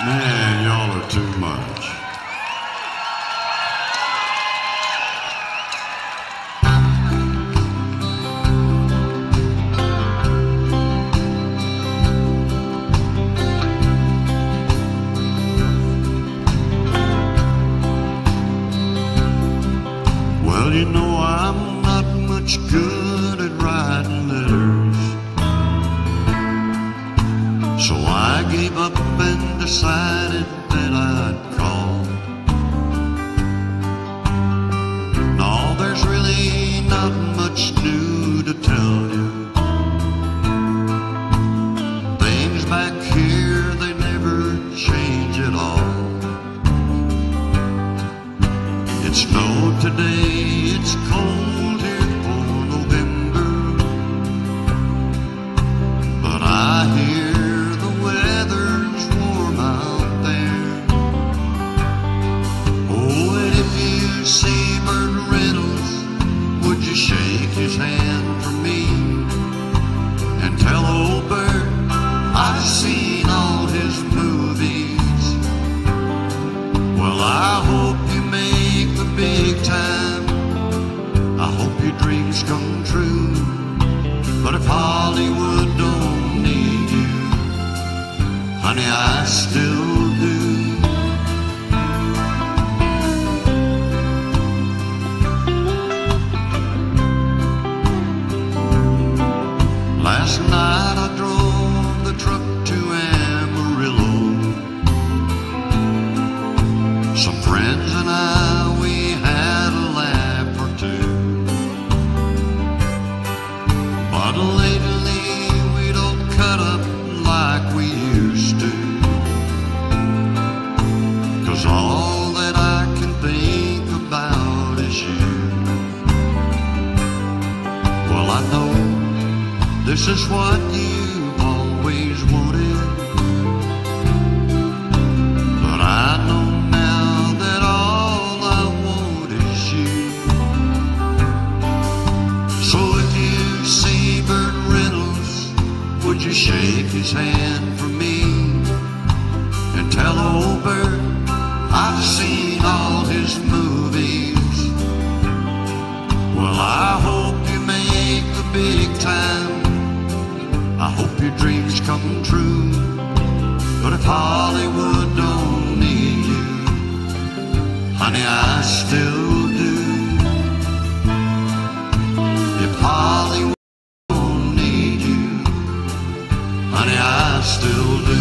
Man, y'all are too much. Well, you know I'm not much good at writing letters, so I gave up and decided that I'd call. No, there's really not much new to tell you. Things back here, they never change at all. It snowed today, it's cold here for November, but I hear the weather's warm out there. Oh, and if you see Burt Reynolds, would you shake his hand for me and tell old Burt I've seen all his movies? Well, I hope you make the big time. I hope your dreams come true. But if Hollywood don't need you, honey, I still do. Last night I drove the truck to Amarillo. Some friends and I, we had a laugh or two. But lately we don't cut up like we used to, 'cause all that I can think about is you. Well, I know this is what you've always wanted, but I know now that all I want is you. So if you see Burt Reynolds, would you shake his hand for me and tell old Burt I've seen all his movies? Well, I hope you make the big time. I hope your dreams come true. But if Hollywood don't need you, honey, I still do. If Hollywood don't need you, honey, I still do.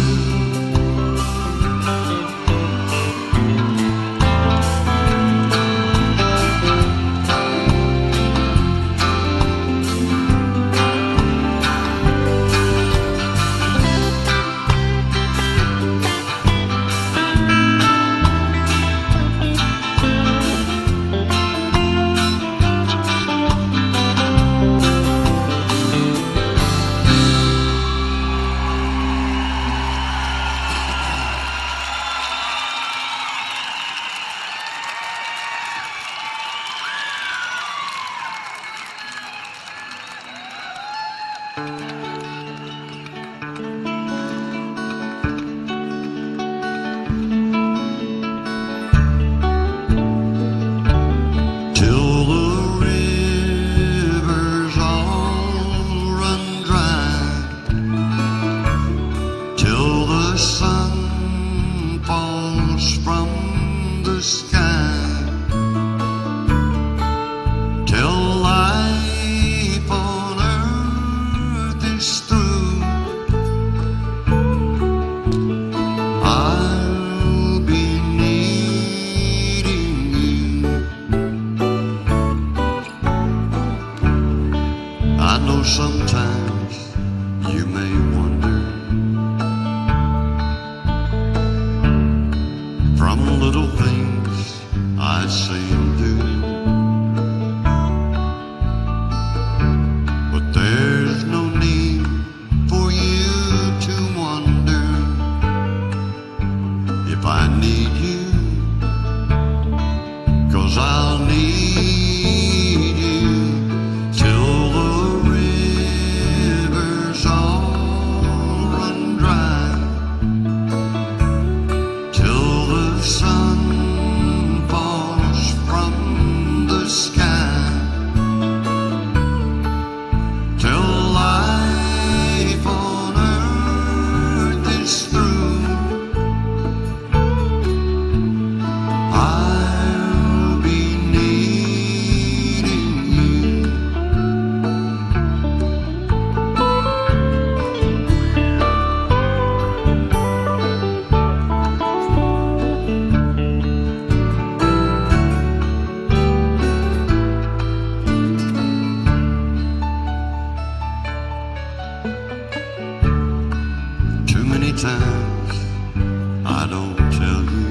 times I don't tell you.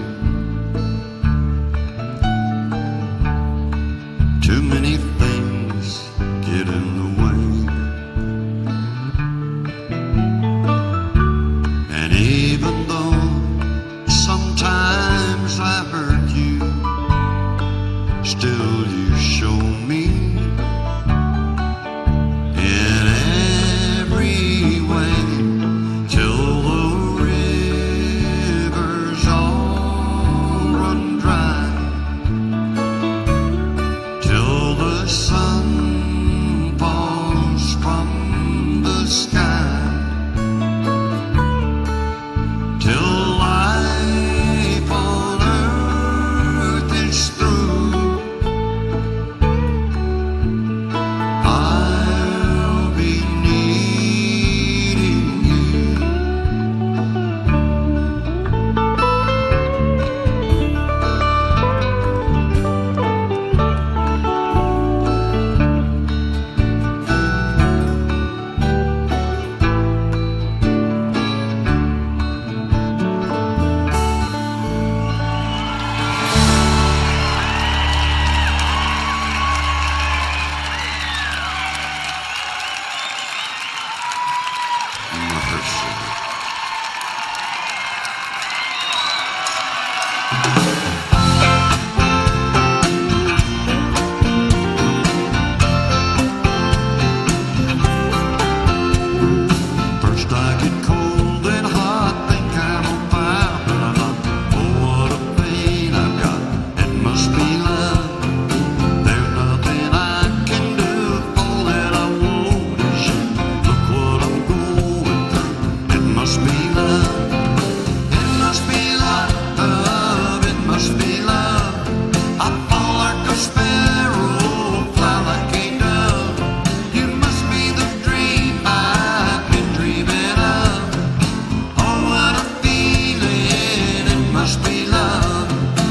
Too many things get in the way, and even though sometimes I hurt you, still you show me in every way, till the rivers all run dry, till the sun falls from the sky, till life on earth is through. I'll be needing you. Mercy. First I get cold, then hot, think I'm on fire, but I thought, oh, what a pain I've got. It must be love. There's nothing I can do. All that I want is you. Look what I'm going through. It must be love. It must be love. It must be love. I fall like a sparrow, fly like a dove. You must be the dream I've been dreaming of. Oh, what a feeling. It must be love.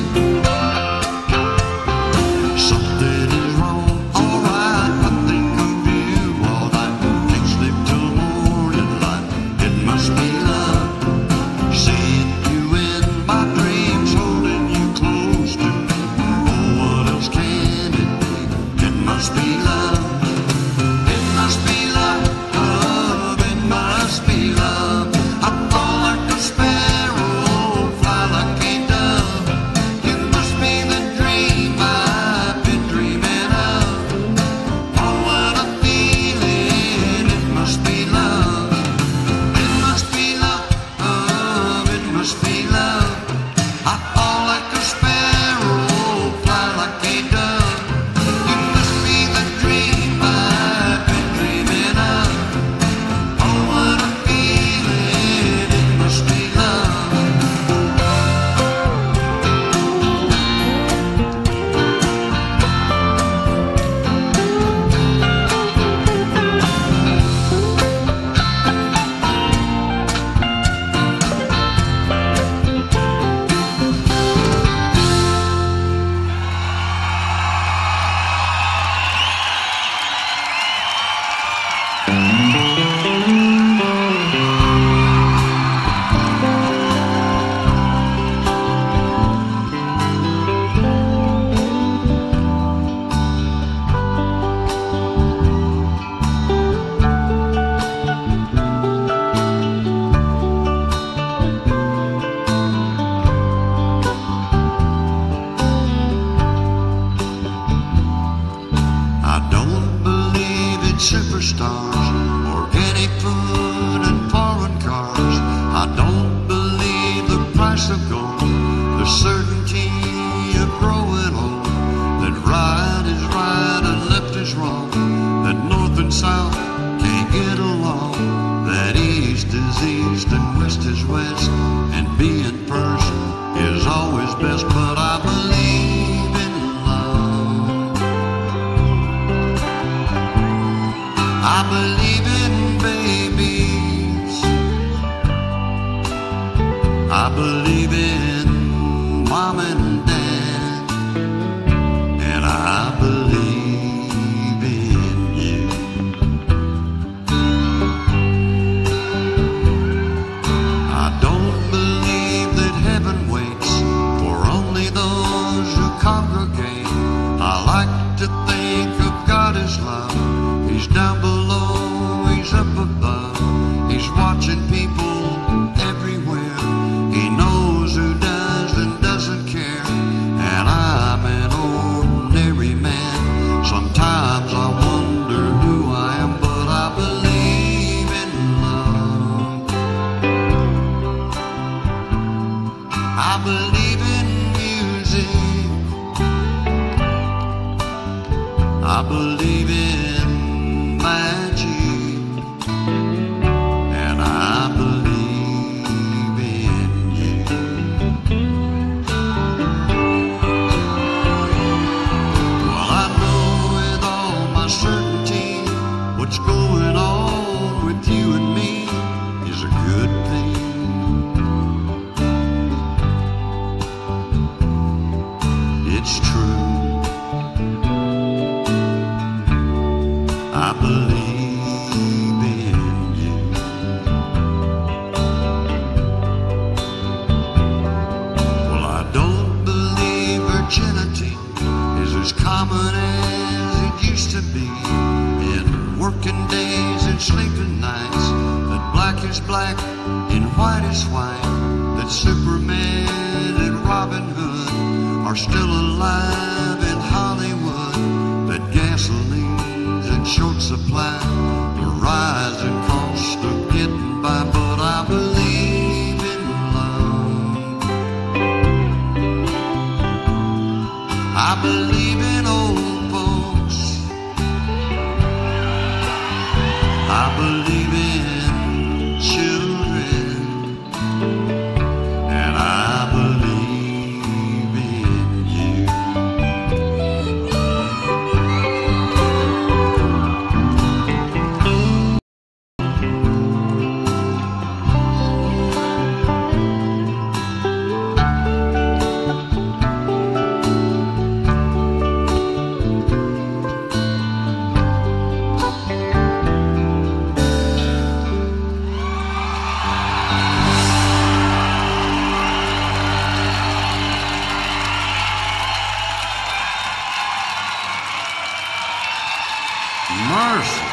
Something is wrong, alright. I think of you all night. Can't sleep till morning light. It must be love. Seeing you in my dreams, holding you close to me. Oh, what else can it be? It must be love. It must be love. It must be love. I fall like a sparrow, fly like a dove. You must be the dream I've been dreaming of. Oh, what a feeling. It must be love. It must be love. It must be love. I fall like a sparrow, fly like a dove. You must be the dream I've been dreaming of. Oh, what a feeling. It must be love. I don't believe in superstars, organic food and foreign cars. I don't believe the price of gold, the certainty of growing old, that right is right and left is wrong, that north and south can't get along, that east is east and west is west, and being first is always best. But I believe in love. I believe in babies. I believe in mom and dad. And I believe in you. I believe in music. I believe in magic. And I believe in you. Well, I know with all my certainty what's going on with you and me is a good thing. It's true. I believe in you. Well, I don't believe virginity is as common as it used to be. In working days and sleeping nights, that black is black and white is white, that Superman and Robin Hood are still alive in Hollywood, that gasoline's in short supply, the rising cost of getting by, but I believe in love. I believe in old folks. I believe in children. And I believe in you. Mercy.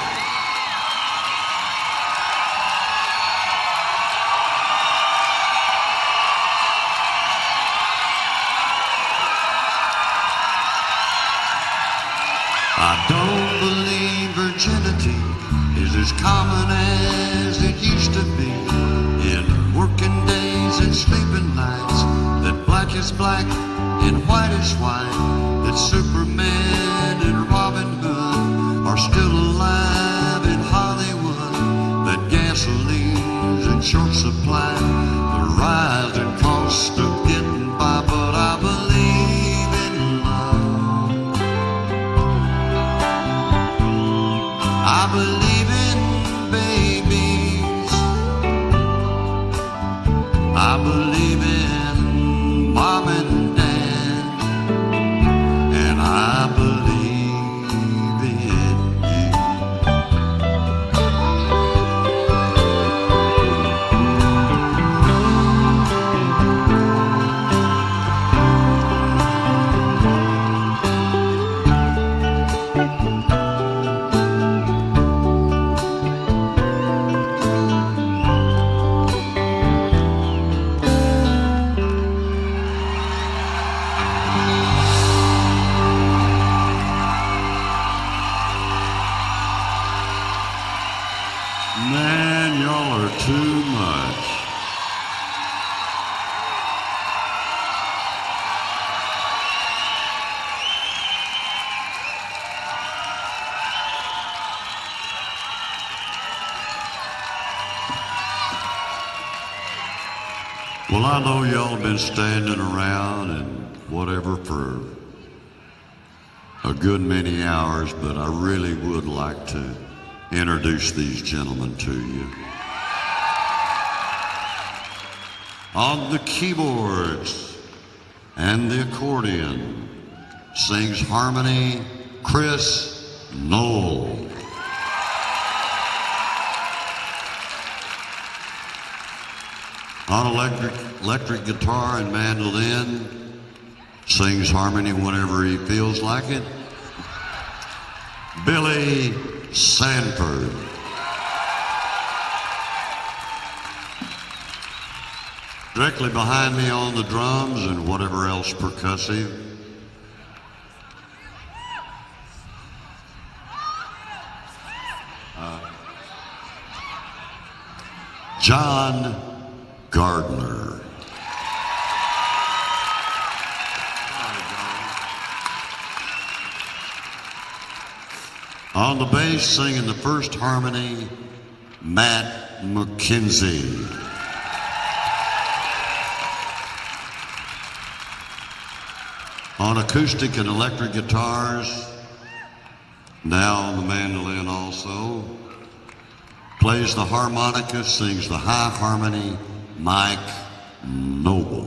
I don't believe virginity is as common as it used to be. In working days and sleeping nights, that black is black and white is white, that Superman and Robin Hood are still alive in Hollywood, that gasoline's in short supply, the rising cost of getting by, but I believe in love. I believe in babies. I believe in mom and dad. And I believe in you. Man, y'all are too much. Well, I know y'all have been standing around and whatever for a good many hours, but I really would like to introduce these gentlemen to you. On the keyboards and the accordion sings harmony Chris Knoll. On electric guitar and mandolin sings harmony whenever he feels like it, Billy Sanford. Directly behind me on the drums and whatever else percussive, John Gardner. On the bass, singing the first harmony, Matt McKenzie. On acoustic and electric guitars, now on the mandolin also, plays the harmonica, sings the high harmony, Mike Noble.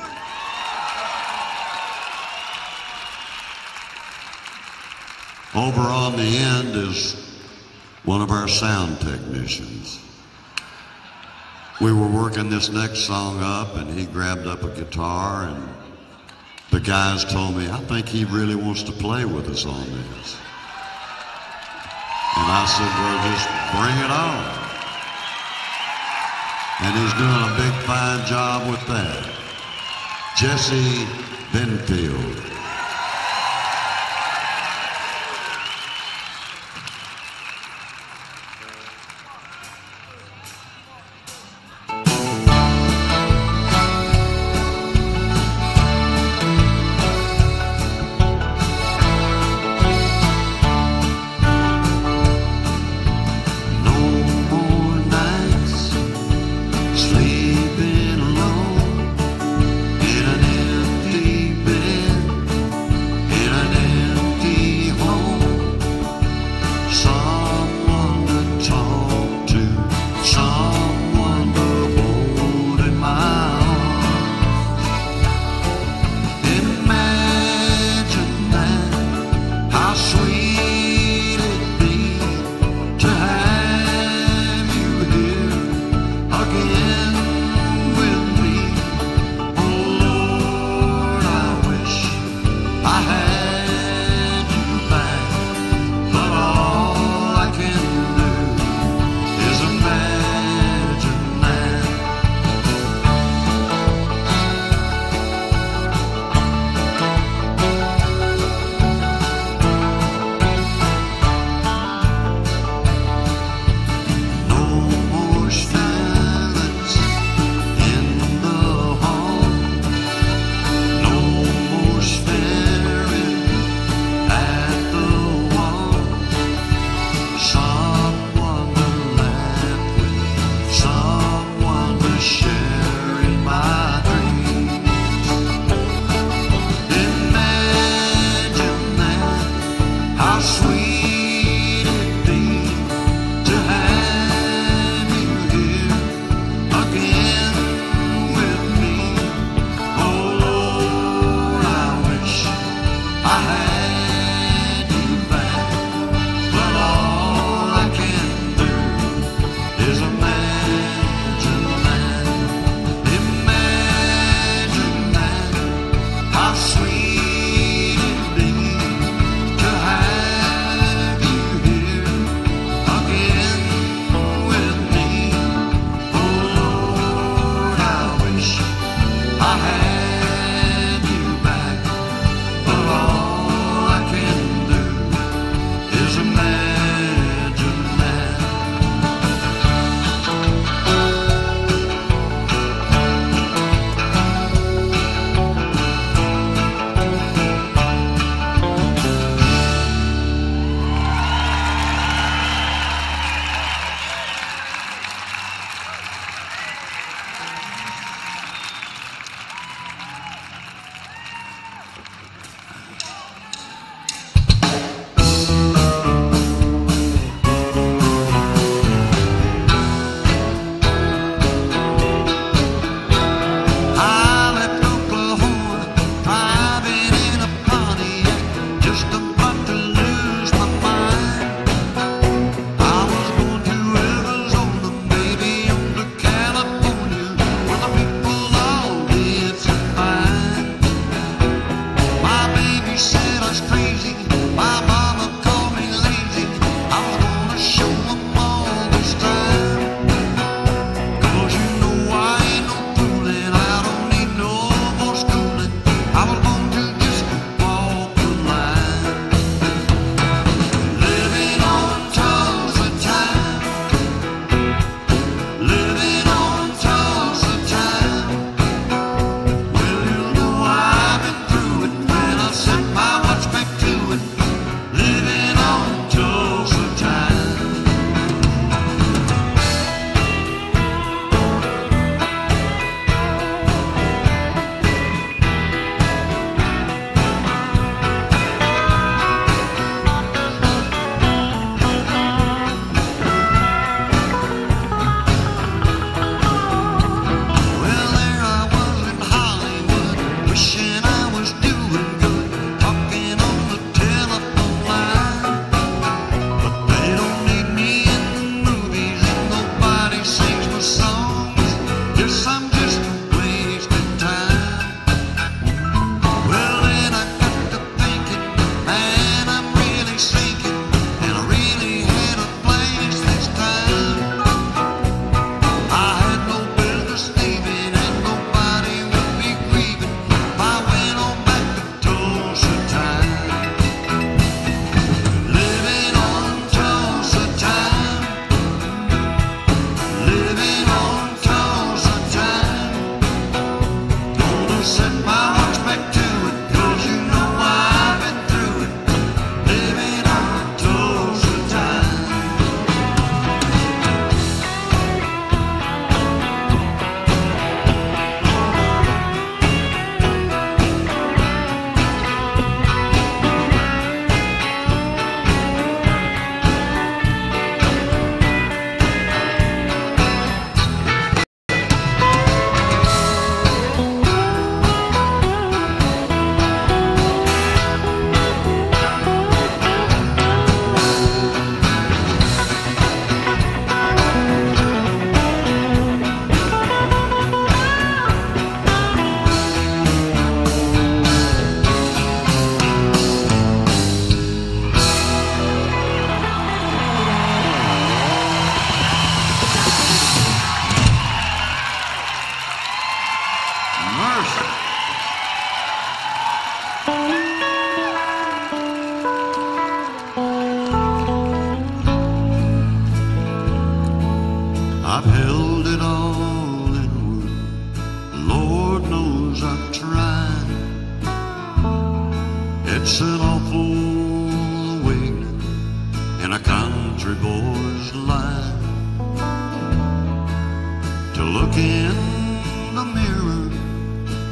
Over on the end is one of our sound technicians. We were working this next song up and he grabbed up a guitar and the guys told me, I think he really wants to play with us on this. And I said, well, just bring it on. And he's doing a big fine job with that. Jesse Benfield.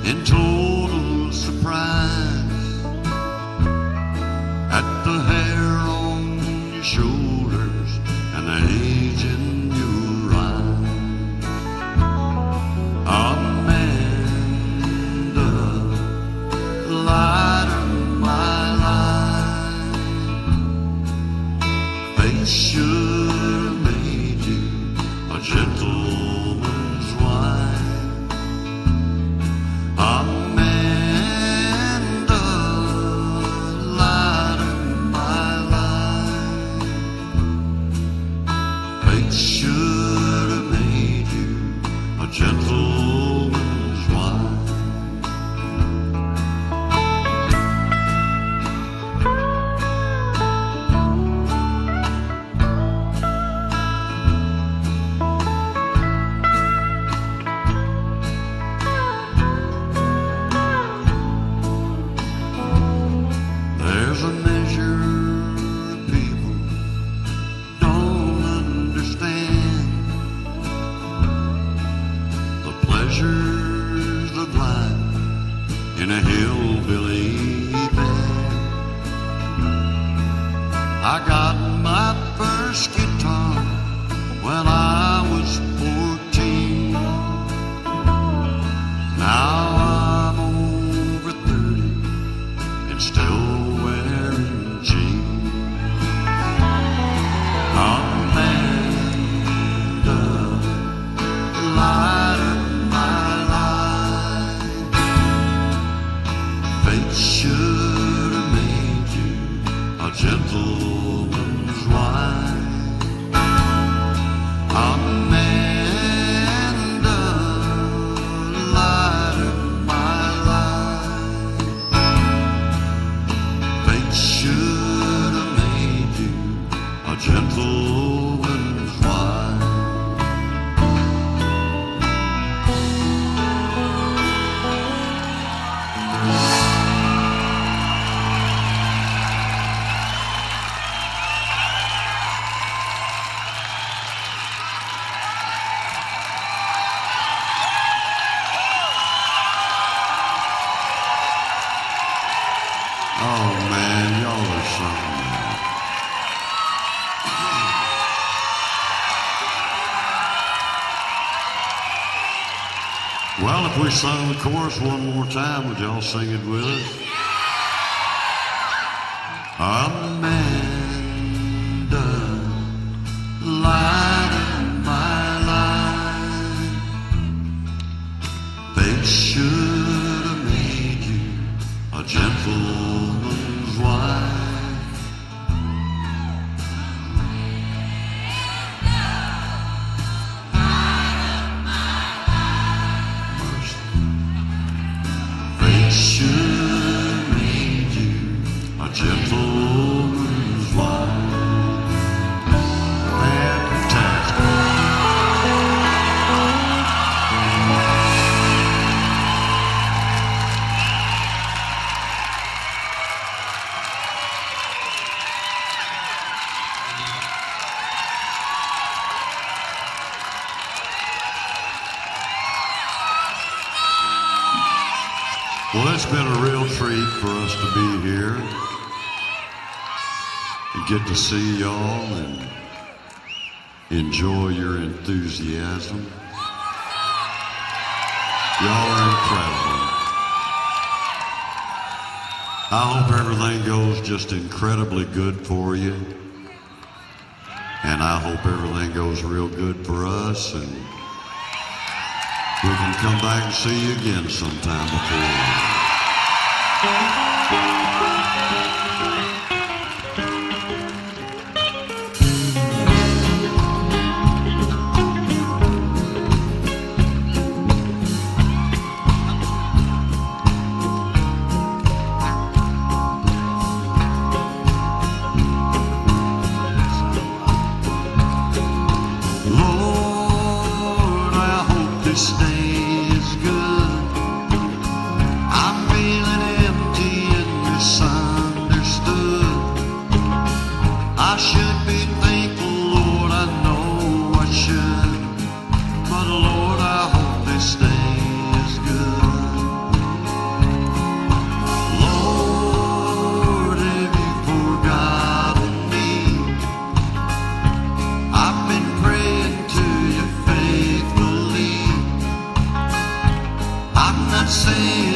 in total surprise at the hair on your shoulders and the age in your eyes. Amanda, light of my life, fate should have made you a gentleman's wife. Amanda, light of my life, fate should have made you a gentleman's wife. There's a measure of people don't understand the pleasures of life in a hillbilly band. I got my first guitar when I was 14. Now I'm over 30 and still wearing jeans. Amanda, light of my life, fate should have made you a gentleman's wife. Amanda, light of my life, fate should have made you a gentleman's wife. Oh man, y'all are something. Well, if we sung the chorus one more time, would y'all sing it with us? Amanda, light of my life, fate should have made you a gentleman's wife. Fate should have made you a gentleman's wife. Fantastic. Well, it's been a real treat for us to be here and get to see y'all and enjoy your enthusiasm. Y'all are incredible. I hope everything goes just incredibly good for you. And I hope everything goes real good for us, and we can come back and see you again sometime before. Lord, I hope this day is good. I'm feeling empty in this saying